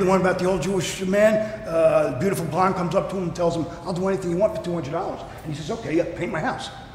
one about the old Jewish man? The beautiful blonde comes up to him and tells him, I'll do anything you want for $200. And he says, okay, yeah, paint my house.